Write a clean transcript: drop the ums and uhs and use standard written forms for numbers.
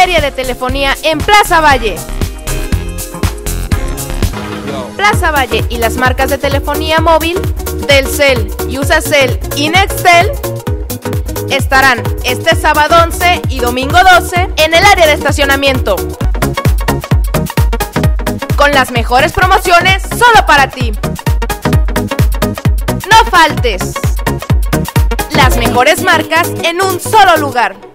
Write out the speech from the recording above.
Feria de Telefonía en Plaza Valle. Plaza Valle y las marcas de telefonía móvil Telcel, Usacell y Nextel estarán este sábado 11 y domingo 12 en el área de estacionamiento, con las mejores promociones solo para ti. No faltes. Las mejores marcas en un solo lugar.